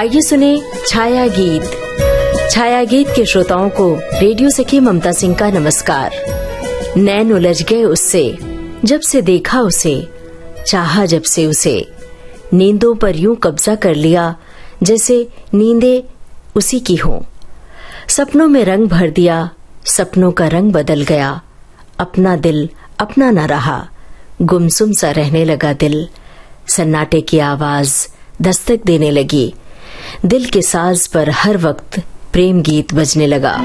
आइए सुने छाया गीत। छाया गीत के श्रोताओं को रेडियो सखी ममता सिंह का नमस्कार। नैन उलझ गए उससे, जब से देखा उसे, चाहा जब से उसे, नींदों पर यूं कब्जा कर लिया जैसे नींदें उसी की हों। सपनों में रंग भर दिया, सपनों का रंग बदल गया, अपना दिल अपना न रहा, गुमसुम सा रहने लगा दिल। सन्नाटे की आवाज दस्तक देने लगी, दिल के साज पर हर वक्त प्रेम गीत बजने लगा।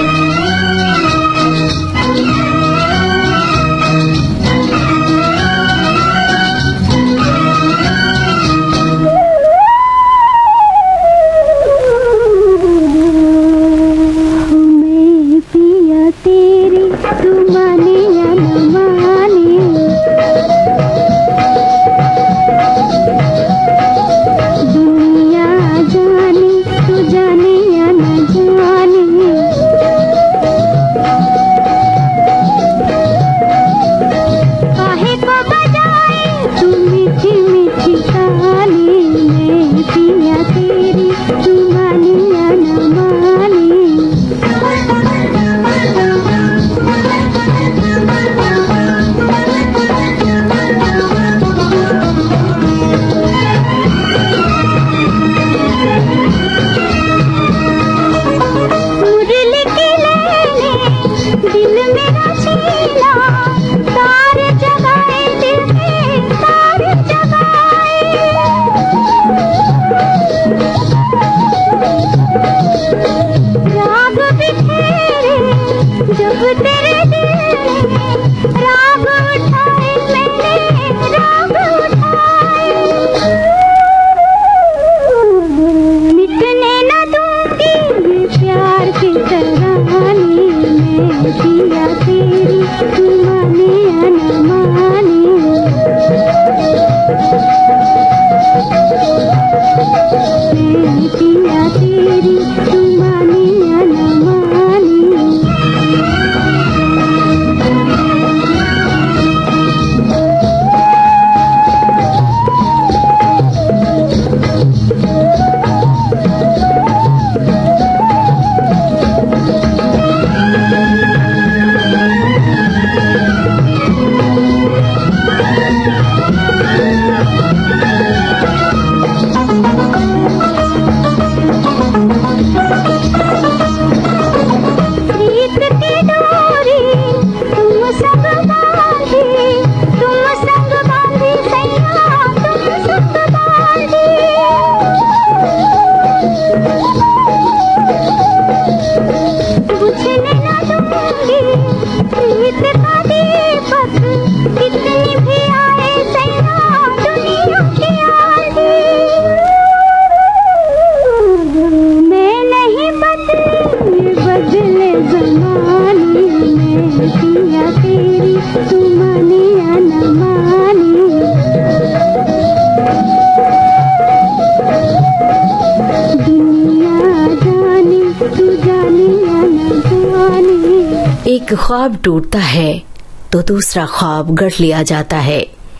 एक ख्वाब टूटता है तो दूसरा ख्वाब गढ़ लिया जाता है।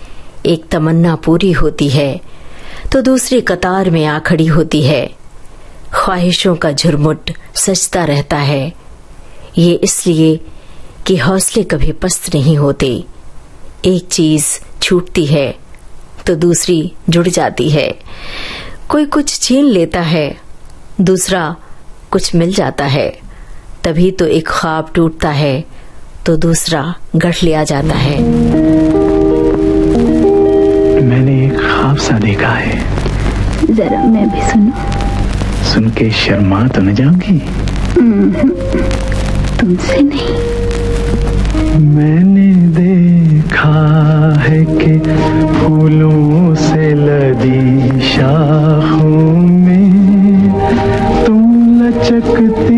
एक तमन्ना पूरी होती है तो दूसरी कतार में आ खड़ी होती है। ख्वाहिशों का झुरमुट सजता रहता है, ये इसलिए कि हौसले कभी पस्त नहीं होते। एक चीज छूटती है तो दूसरी जुड़ जाती है। कोई कुछ छीन लेता है, दूसरा कुछ मिल जाता है। तभी तो एक ख्वाब टूटता है तो दूसरा गढ़ लिया जाता है। मैंने एक ख्वाब सा देखा है, जरा मैं भी सुनो। सुन के शर्मा तो न जाऊंगी? तुमसे नहीं। मैंने देखा है कि फूलों से लदी शाखों में तुम लचकती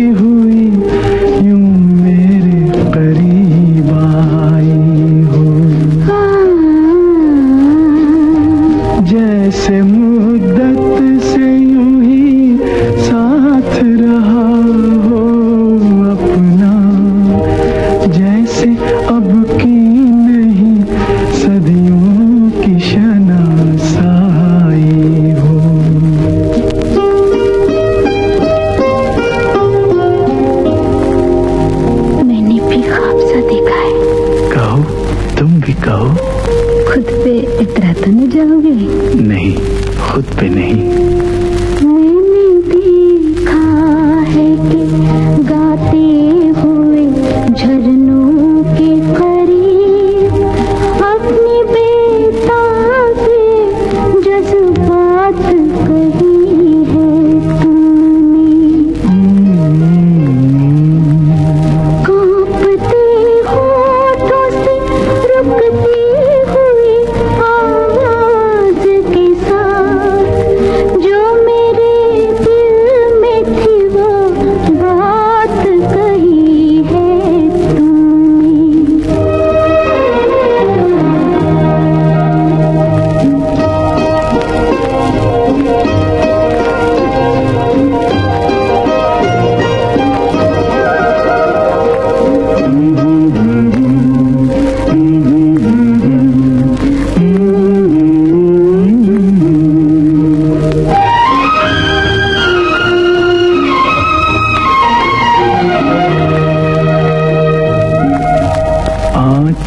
से मुद्दत से यूं ही साथ रहा हो अपना, जैसे अब की नहीं सदियों की शनासाई हो।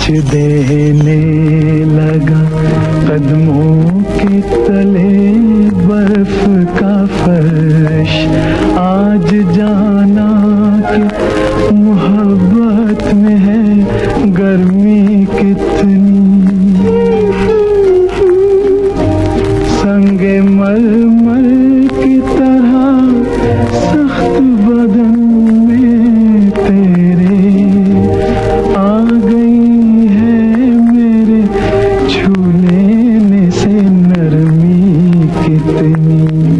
कुछ देने लगा कदमों के तले बर्फ का फर्श। आज जाना कि मोहब्बत में है गर्मी कितनी। संगे मरमर की तरह सख्त बदन में तेरे आ गई है मेरे छू लेने से नरमी कितनी।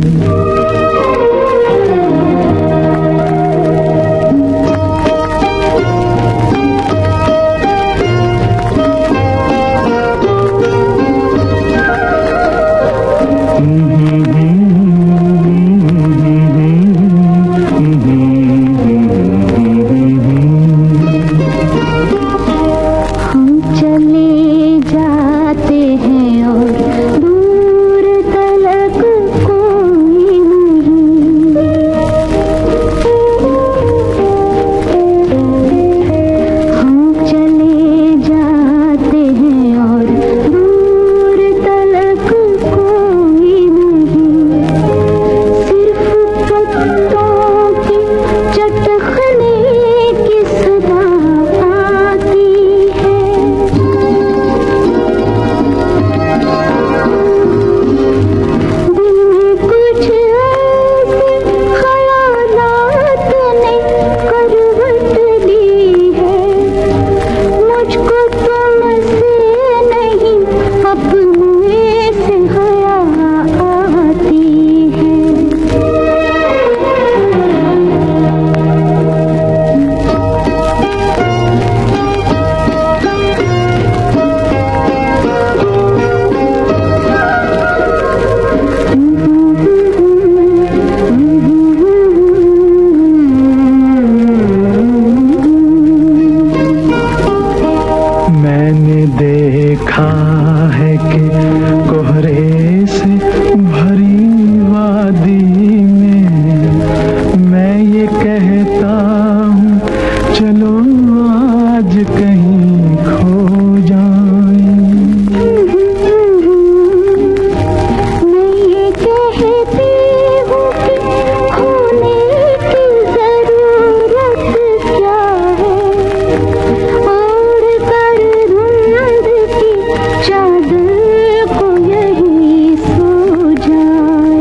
मैंने देखा है कि कोहरे से भरी वादी में मैं ये कहता हूँ चलो आज कहीं खो जाएं। मैं ये कहती हूँ कि खोने की जरूरत क्या है, और कर धुंध की चादर को यही सो जाए।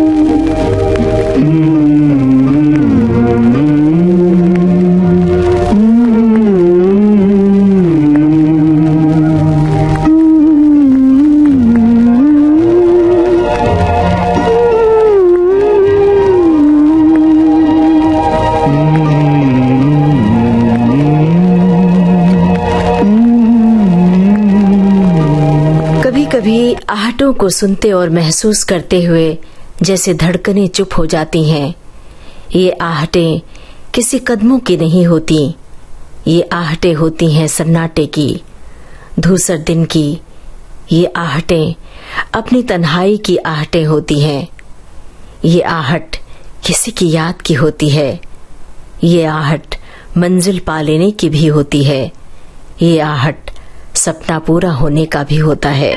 कभी कभी आहटों को सुनते और महसूस करते हुए जैसे धड़कनें चुप हो जाती हैं। ये आहटें किसी कदमों की नहीं होती, ये आहटें होती हैं सन्नाटे की, धूसर दिन की। ये आहटें अपनी तन्हाई की आहटें होती हैं। ये आहट किसी की याद की होती है, ये आहट मंजिल पा लेने की भी होती है, ये आहट सपना पूरा होने का भी होता है।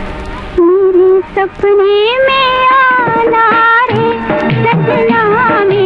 सपने में आना रे सपना में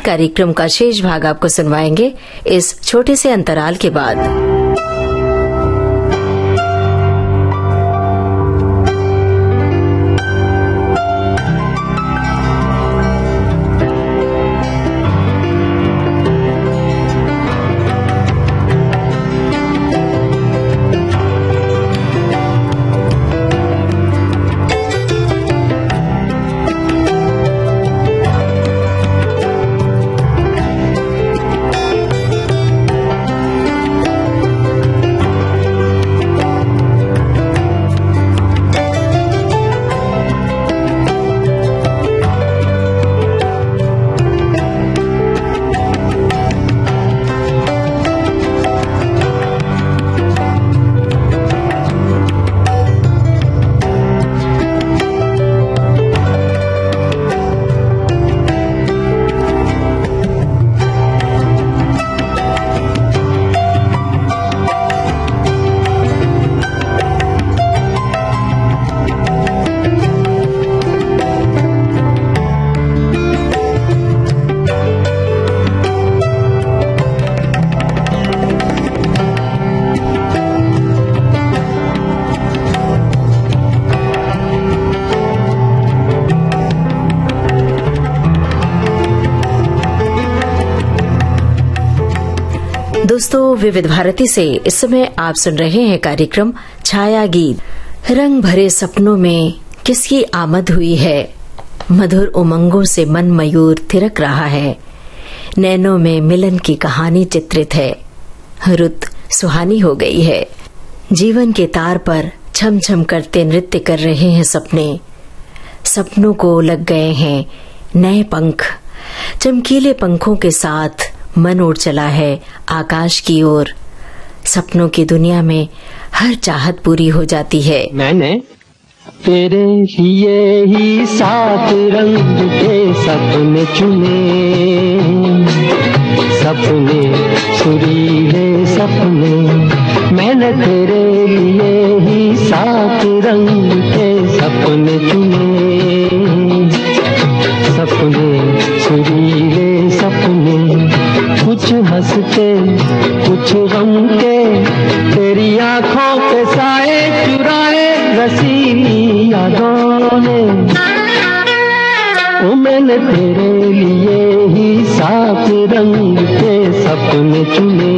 कार्यक्रम का शेष भाग आपको सुनवाएंगे इस छोटे से अंतराल के बाद। दोस्तों, विविध भारती से इस समय आप सुन रहे हैं कार्यक्रम छाया गीत। रंग भरे सपनों में किसकी आमद हुई है, मधुर उमंगों से मन मयूर थिरक रहा है, नैनों में मिलन की कहानी चित्रित है, रुत सुहानी हो गई है, जीवन के तार पर छम छम करते नृत्य कर रहे हैं सपने, सपनों को लग गए हैं नए पंख, चमकीले पंखों के साथ मन उड़ चला है आकाश की ओर, सपनों की दुनिया में हर चाहत पूरी हो जाती है। मैंने तेरे लिए ही 7 रंग के सपने चुने, सपने सुरीले सपने, मैंने तेरे लिए ही 7 रंग के सपने चुने, सपने सुरीले सपने, कुछ हंसते कुछ गम के, तेरी आंखों के साए चुराए रसीली यादों ने, ओ मैंने तेरे लिए ही 7 रंग के सपने चुने,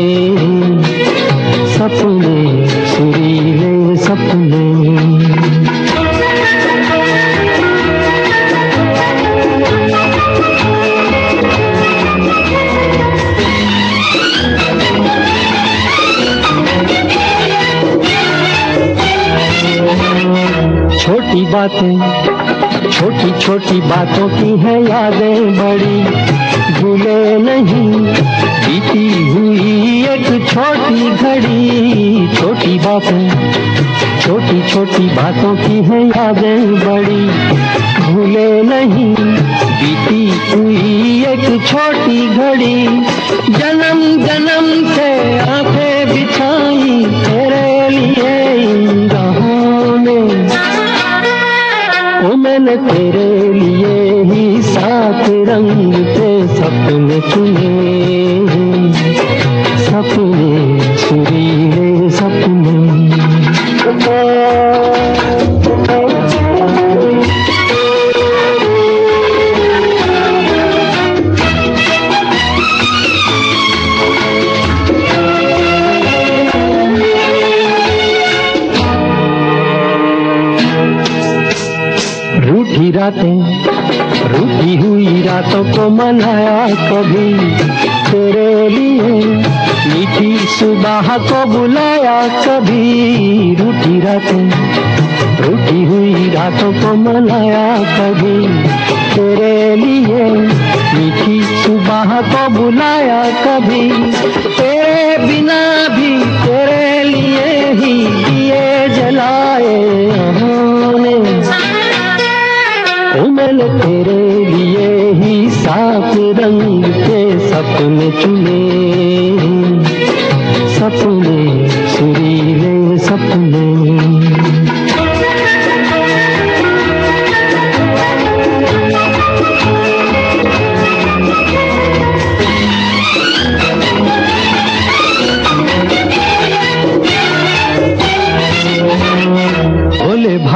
सपने सुरीले सपने। छोटी बातें छोटी छोटी बातों की है यादें बड़ी, भूले नहीं बीती हुई एक छोटी घड़ी, छोटी बातें छोटी छोटी बातों की है यादें बड़ी, भूले नहीं बीती हुई एक छोटी घड़ी, जन्म जन्म से आंखें बिछाई तेरे लिए इन राहों में, ओ मैंने तेरे लिए ही 7 रंग के सपने चुने, सपने सुरीले सपने। रूठी रातें रूठी हुई रातों को मनाया कभी तेरे लिए, मीठी सुबह को बुलाया कभी, रूठी रातें रूठी हुई रातों को मनाया कभी तेरे लिए, मीठी सुबह को बुलाया कभी, तेरे बिना भी तेरे लिए ही दिए जलाए हमने, ओ मैंने तेरे लिए ही 7 रंग के सपने चुने, सपने सुरीले सपने।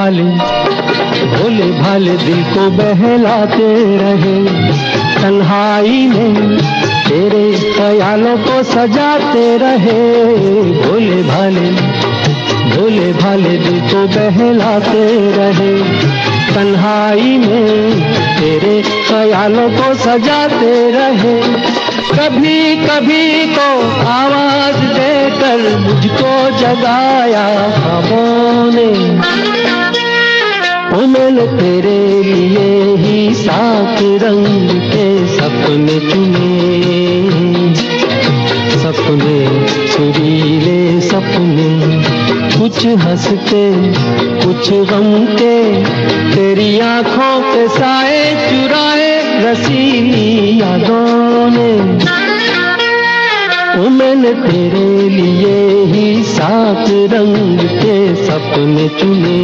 भोले भाले दिल को बहलाते रहे। तन्हाई में तेरे ख्यालों को सजाते रहे। भोले भाले दिल को बहलाते रहे। तन्हाई में तेरे ख्यालों को सजाते रहे। कभी कभी तो आवाज देकर मुझको जगाया ख्वाबों ने। मैंने तेरे लिए ही सात रंग के सपने चुने। सपने सुरीले सपने, कुछ हंसते कुछ गम के। तेरी आंखों के साए चुराए रसीली यादों ने। मैंने तेरे लिए ही सात रंग के सपने चुने।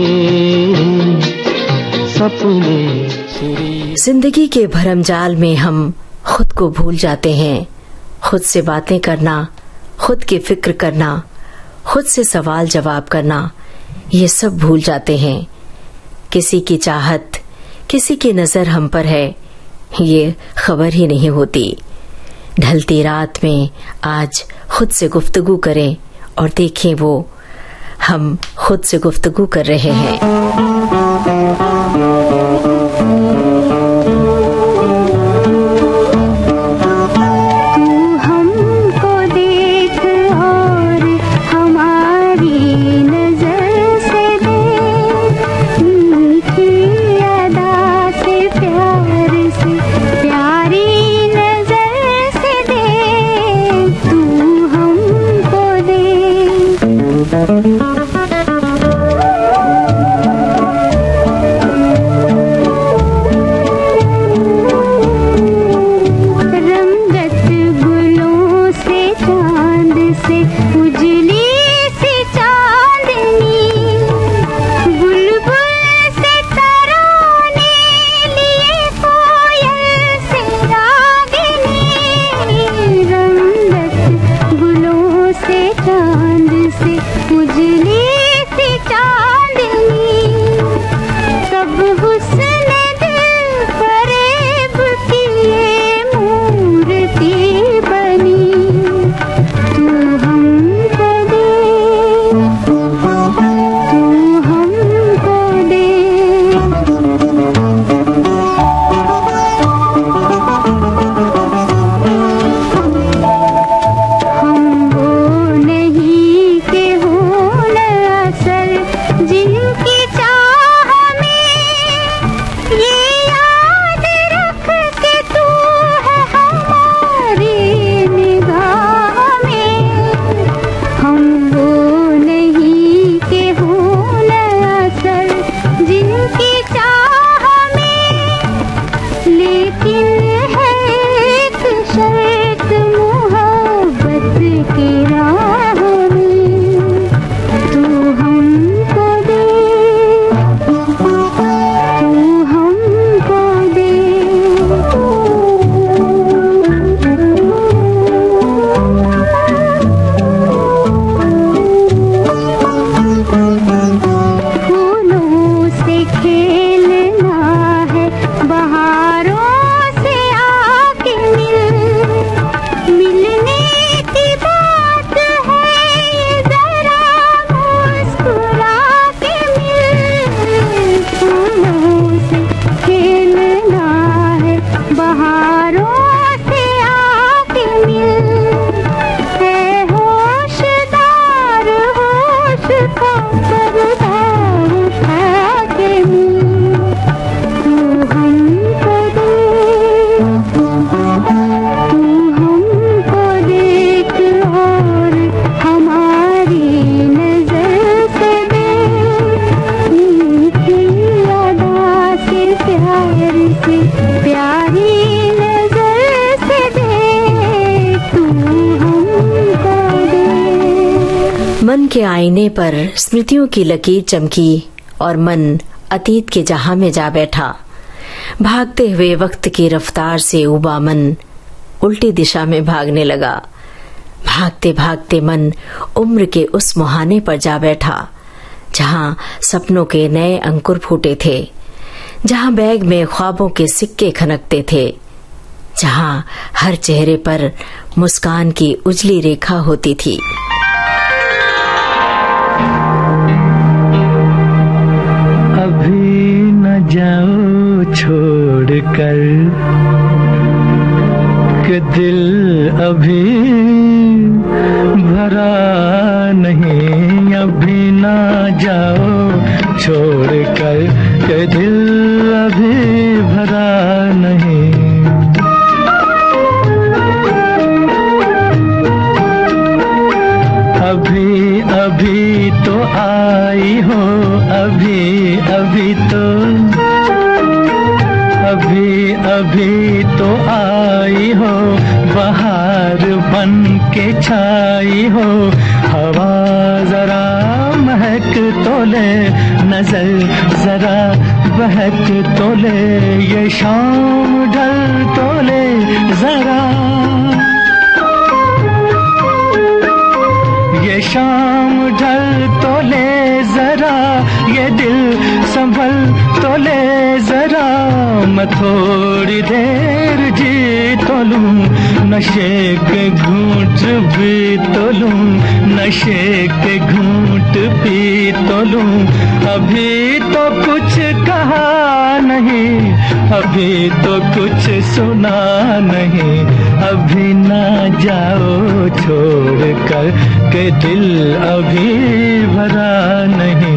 जिंदगी के भरमजाल में हम खुद को भूल जाते हैं। खुद से बातें करना, खुद की फिक्र करना, खुद से सवाल जवाब करना, ये सब भूल जाते हैं। किसी की चाहत, किसी की नजर हम पर है, ये खबर ही नहीं होती। ढलती रात में आज खुद से गुफ्तगू करें और देखें वो हम खुद से गुफ्तगू कर रहे हैं। मन के आईने पर स्मृतियों की लकीर चमकी और मन अतीत के जहां में जा बैठा। भागते हुए वक्त की रफ्तार से उबा मन उल्टी दिशा में भागने लगा। भागते भागते मन उम्र के उस मुहाने पर जा बैठा जहां सपनों के नए अंकुर फूटे थे, जहां बैग में ख्वाबों के सिक्के खनकते थे, जहां हर चेहरे पर मुस्कान की उजली रेखा होती थी। अभी न जाओ छोड़ कर कि दिल अभी भरा नहीं, अभी न जाओ छोड़ कर कि दिल अभी भरा नहीं। अभी अभी तो आई हो, अभी अभी तो, अभी अभी तो आई हो, बहार बन के छाई हो। हवा जरा महक तो ले, नजर जरा बहक तो ले, ये शाम ढल तो ले जरा, ये शाम ढल तो ले जरा, ये दिल संभल तो ले जरा। मैं थोड़ी देर जी तो लूं, नशे के घूंट भी तो लूं, नशे के घूंट पी तो लूं। अभी तो कुछ कहा नहीं, अभी तो कुछ सुना नहीं, अभी ना जाओ छोड़ कर के दिल अभी भरा नहीं।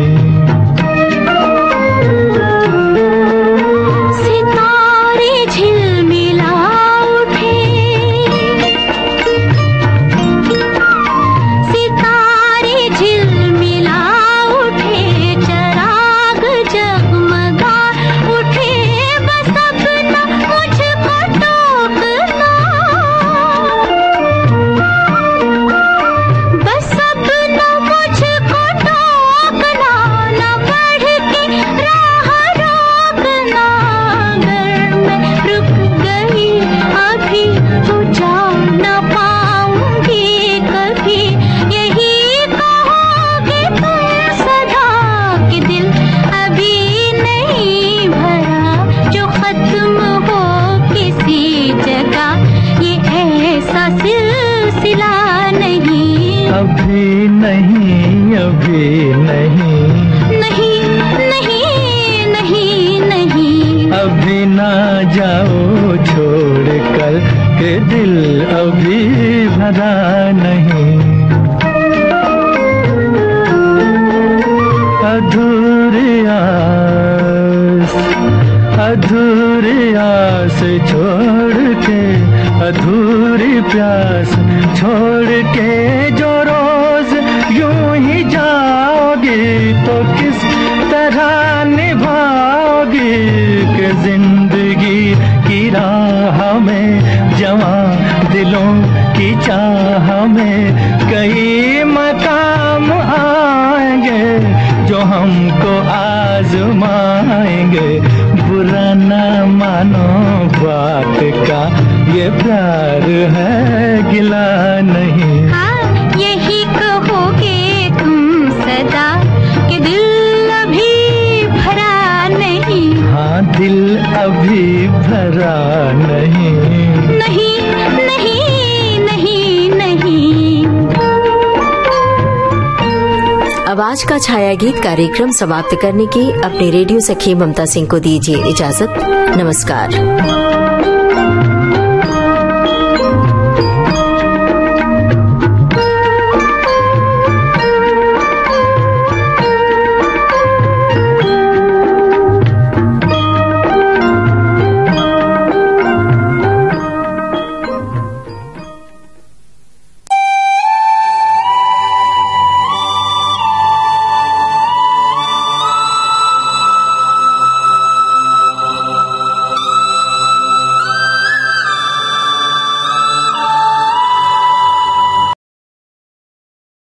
अभी नहीं, अभी नहीं, नहीं नहीं नहीं नहीं, अभी ना जाओ छोड़ कर के दिल अभी भरा नहीं। अधूरी आस, अधूरी आस छोड़ के, अधूरी प्यास छोड़ के जो रोज यूं ही जाओगी तो किस तरह निभाओगी कि जिंदगी की राह में जवां दिलों की चाह में कई मकाम आएंगे जो हमको आजमाएंगे। बुरा ना मानो बात का, ये प्यार है गिला नहीं। हाँ यही कहोगे तुम सदा कि दिल अभी भरा नहीं। हाँ दिल अभी भरा नहीं, नहीं नहीं नहीं नहीं। अब आज का छाया गीत कार्यक्रम समाप्त करने की अपने रेडियो सखी ममता सिंह को दीजिए इजाजत। नमस्कार।